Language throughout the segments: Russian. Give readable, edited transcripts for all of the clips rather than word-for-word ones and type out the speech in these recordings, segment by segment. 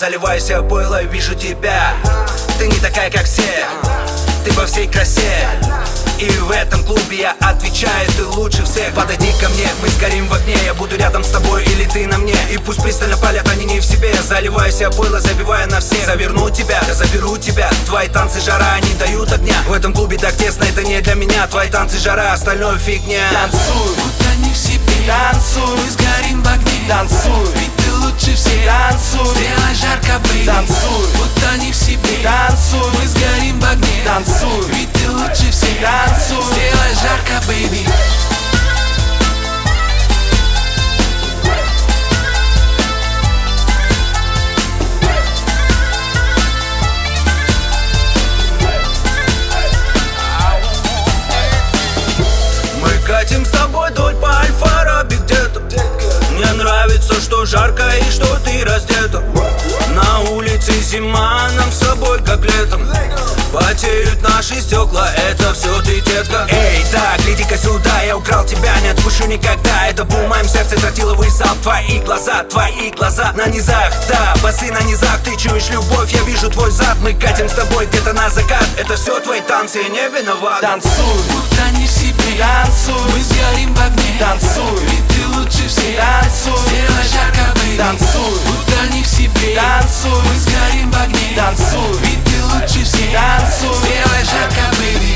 заливайся пойло, вижу тебя. Ты не такая, как все, ты во всей красе. И в этом клубе я отвечаю, ты лучше всех. Подойди ко мне, мы сгорим в огне. Я буду рядом с тобой или ты на мне. И пусть пристально палят, они не в себе. Заливайся пойло, забивая на всех. Заверну тебя, я заберу тебя. Твои танцы жара, они дают огня. В этом клубе так тесно, это не для меня. Твои танцы жара, остальное фигня. Танцуй, будто не в себе. Танцуй, мы сгорим в огне. Танцуй, ведь ты лучше всех. Танцуй, сделай жарко, бэйби. Танцуй, будто не в себе. Танцуй, мы сгорим в огне. Танцуй, ведь ты лучше всех. Танцуй, сделай жарко, бэйби. Катим с тобой вдоль по Аль-Фараби где-то. Мне нравится, что жарко и что ты раздета. На улице зима, нам с собой как летом. Потеют наши стекла, это все ты, детка. Эй, так, гляди-ка сюда, я украл тебя, не отпущу никогда. Это был в моем сердце тротиловый залп. Твои глаза на низах, да, басы на низах. Ты чуешь любовь, я вижу твой зад. Мы катим с тобой где-то на закат. Это все твои танцы, я не виноват. Танцуй, будто не в себе. Танцуй, мы сгорим в огне. Танцуй, ведь ты лучше всех. Танцуй, сделай жарко, бэйби. Танцуй, будто не в себе. Танцуй, мы сгорим в огне. Танцуй, ведь ты лучше всех. Танцуй, сделай жарко, бэйби.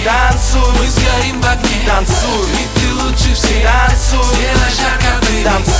Танцуй, мы сгорим в огне. Танцуй, ведь ты лучше всех. Танцуй, сделай жарко, бэйби.